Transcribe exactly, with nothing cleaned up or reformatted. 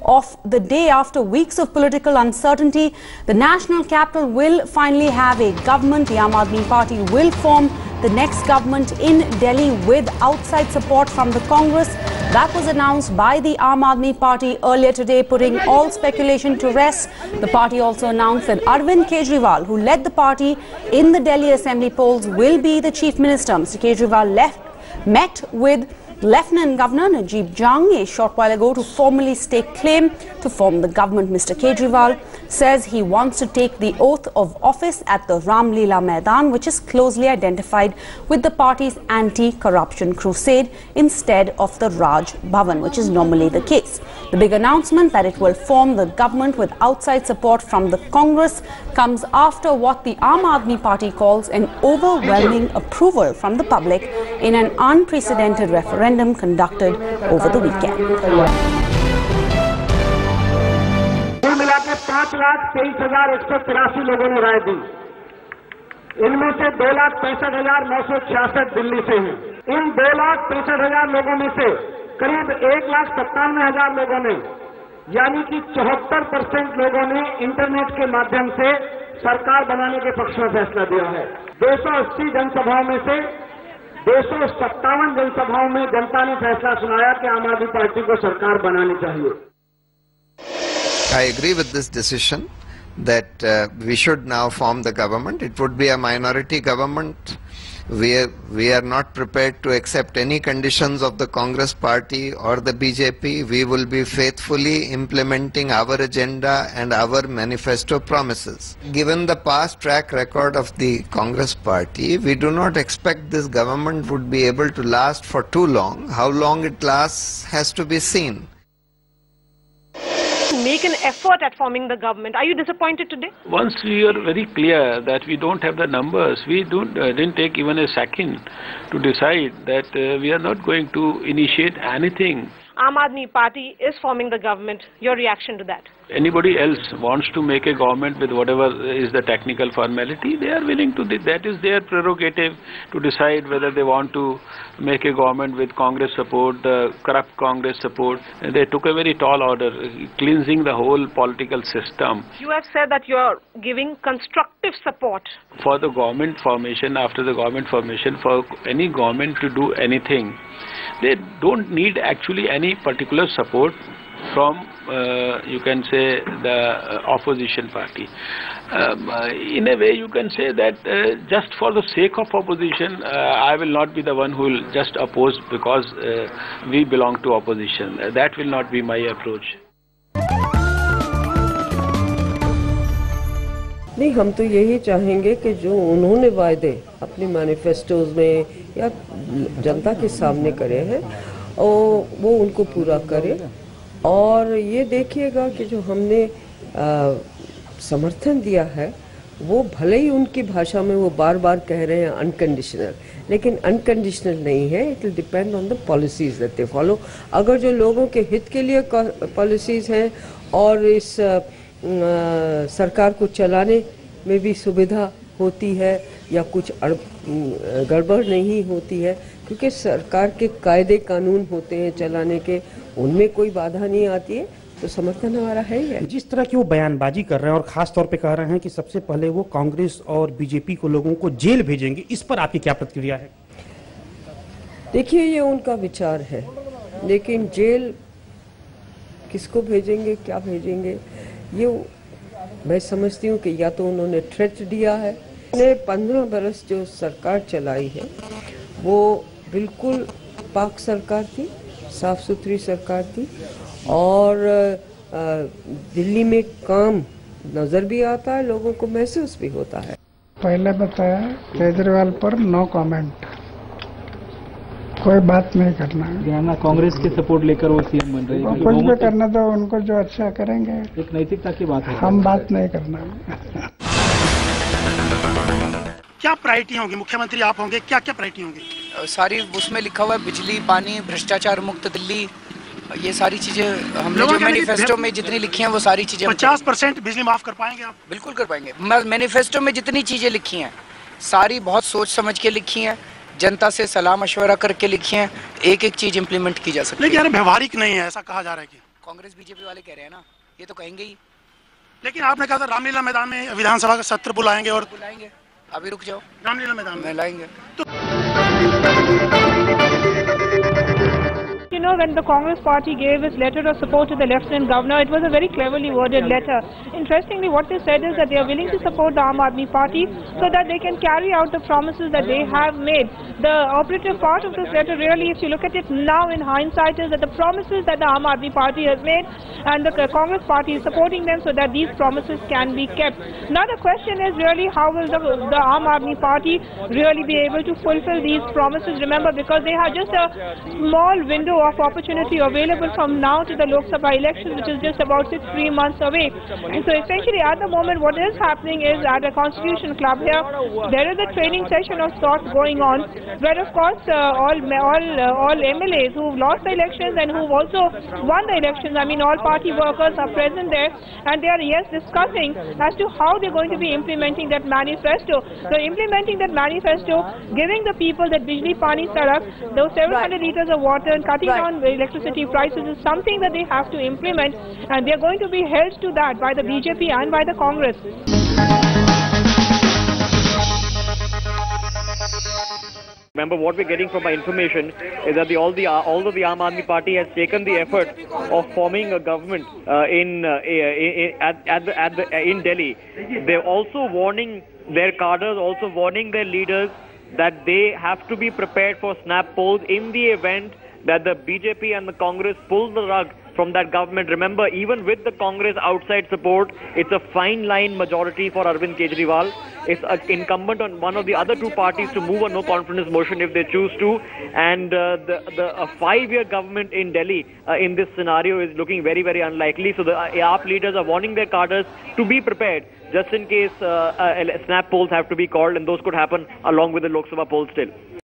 of the day. After weeks of political uncertainty, the national capital will finally have a government. The Aam Aadmi Party will form the next government in Delhi with outside support from the Congress. That was announced by the Aam Aadmi Party earlier today, putting all speculation to rest. The party also announced that Arvind Kejriwal, who led the party in the Delhi Assembly polls, will be the chief minister. Mister Kejriwal left, met with Lieutenant Governor Najib Jung a short while ago to formally stake claim to form the government. Mister Kejriwal says he wants to take the oath of office at the Ram Leela Maidan, which is closely identified with the party's anti-corruption crusade, instead of the Raj Bhavan, which is normally the case. The big announcement that it will form the government with outside support from the Congress comes after what the Aam Aadmi Party calls an overwhelming approval from the public in an unprecedented referendum conducted over the weekend. कुल मिला के पाँच लाख तेईस हजार एक सौ तिरासी लोगों ने राय दी। इनमें से दो लाख पैंसठ हजार नौ सौ छियासठ दिल्ली से हैं। इन दो लाख पैंसठ हजार लोगों में से करीब एक लाख सत्तानवे हजार लोगों ने, यानी कि चौहत्तर परसेंट लोगों ने इंटरनेट के माध्यम से सरकार बनाने के पक्ष में फैसला दिया है। दो सौ अस्सी जनसभाओं में से दो सौ सत्तावन जनसभाओं में जनता ने फैसला सुनाया कि आम आदमी पार्टी को सरकार बनानी चाहिए। I agree with this decision that uh, we should now form the government. It would be a minority government. We are, we are not prepared to accept any conditions of the Congress party or the B J P. We will be faithfully implementing our agenda and our manifesto promises. Given the past track record of the Congress party, we do not expect this government would be able to last for too long. How long it lasts has to be seen. Make an effort at forming the government. Are you disappointed today? Once we are very clear that we don't have the numbers, we don't, uh, didn't take even a second to decide that uh, we are not going to initiate anything. Aam Aadmi Party is forming the government. Your reaction to that? Anybody else wants to make a government with whatever is the technical formality, they are willing to, that is their prerogative to decide whether they want to make a government with Congress support, the corrupt Congress support. And they took a very tall order, cleansing the whole political system. You have said that you are giving constructive support for the government formation. After the government formation, for any government to do anything, they don't need actually any particular support from, uh, you can say, the uh, opposition party. Um, uh, in a way, you can say that uh, just for the sake of opposition, uh, I will not be the one who will just oppose because uh, we belong to opposition. Uh, that will not be my approach. नहीं, हम तो यही चाहेंगे कि जो उन्होंने वायदे अपनी मैनिफेस्टोज में या जनता के सामने करे हैं और वो उनको पूरा करे। और ये देखिएगा कि जो हमने आ, समर्थन दिया है वो भले ही उनकी भाषा में वो बार बार कह रहे हैं अनकंडीशनल, लेकिन अनकंडीशनल नहीं है। It will depend on the policies that they follow. अगर जो लोगों के हित के लिए पॉलिसीज हैं और इस आ, आ, सरकार को चलाने में भी सुविधा होती है या कुछ गड़बड़ नहीं होती है, क्योंकि सरकार के कायदे कानून होते हैं चलाने के, उनमें कोई बाधा नहीं आती है, तो समर्थन हमारा है ही है। जिस तरह की वो बयानबाजी कर रहे हैं और खास तौर पे कह रहे हैं कि सबसे पहले वो कांग्रेस और बीजेपी को लोगों को जेल भेजेंगे, इस पर आपकी क्या प्रतिक्रिया है? देखिए, ये उनका विचार है, लेकिन जेल किसको भेजेंगे, क्या भेजेंगे, ये मैं समझती हूँ कि या तो उन्होंने थ्रेट दिया है। ने पंद्रह बरस जो सरकार चलाई है वो बिल्कुल पाक सरकार थी, साफ सुथरी सरकार थी और दिल्ली में काम नजर भी आता है, लोगों को महसूस भी होता है। पहले बताया केजरीवाल पर नो कमेंट, कोई बात नहीं करना। कांग्रेस के सपोर्ट लेकर वो सीएम बन रहे हैं, कुछ भी करना तो उनको जो अच्छा करेंगे, एक नैतिकता की बात है, हम बात नहीं करना। क्या प्रायोरिटी होंगी? मुख्यमंत्री आप होंगे, क्या क्या प्रायोरिटी होंगी? सारी उसमें लिखा हुआ है, बिजली, पानी, भ्रष्टाचार मुक्त दिल्ली, ये सारी चीजें हमने जो मैनिफेस्टो में जितनी लिखी हैं वो सारी चीजें। पचास परसेंट बिजली माफ कर पाएंगे आप? बिल्कुल कर पाएंगे। मैनिफेस्टो में जितनी चीजें लिखी हैं सारी बहुत सोच समझ के लिखी हैं, जनता से सलाह मशवरा करके लिखी हैं, एक एक चीज इम्प्लीमेंट की जा सकती है। लेकिन यार व्यवहारिक नहीं है, ऐसा कहा जा रहा है कि कांग्रेस बीजेपी वाले कह रहे हैं ना, ये तो कहेंगे ही। लेकिन आपने कहा था रामलीला मैदान में विधानसभा का सत्र बुलाएंगे और बुलाएंगे, अभी रुक जाओ, रामलीला मैदान में लाएंगे। You know, when the Congress party gave its letter of support to the Lieutenant Governor, it was a very cleverly worded letter. Interestingly, what they said is that they are willing to support the Aam Aadmi Party so that they can carry out the promises that they have made. The operative part of this letter really, if you look at it now in hindsight, is that the promises that the Aam Aadmi Party has made and the Congress party is supporting them so that these promises can be kept. Now the question is really how will the, the Aam Aadmi Party really be able to fulfill these promises? Remember, because they have just a small window of opportunity available from now to the Lok Sabha election, which is just about six, three months away. And so essentially at the moment what is happening is at the Constitution Club here, there is a training session of sorts going on, where of course uh, all all uh, all M L As who lost the elections and who also won the elections, I mean all party workers are present there, and they are yes discussing as to how they're going to be implementing that manifesto. So implementing that manifesto, giving the people that Bijli Pani Sadak, those seven hundred litres of water and cutting down electricity prices is something that they have to implement, and they are going to be held to that by the B J P and by the Congress. Remember, what we're getting from our information is that the, all the, although the Aam Aadmi Party has taken the effort of forming a government uh, in, uh, in at, at the, at the, in Delhi, they're also warning their cadres, also warning their leaders that they have to be prepared for snap polls in the event that the B J P and the Congress pull the rug from that government. Remember, even with the Congress outside support, it's a fine line majority for Arvind Kejriwal. It's uh, incumbent on one of the other two parties to move a no confidence motion if they choose to. And uh, the, the a five-year government in Delhi uh, in this scenario is looking very, very unlikely. So the uh, A A P leaders are warning their cadres to be prepared just in case uh, uh, snap polls have to be called, and those could happen along with the Lok Sabha polls still.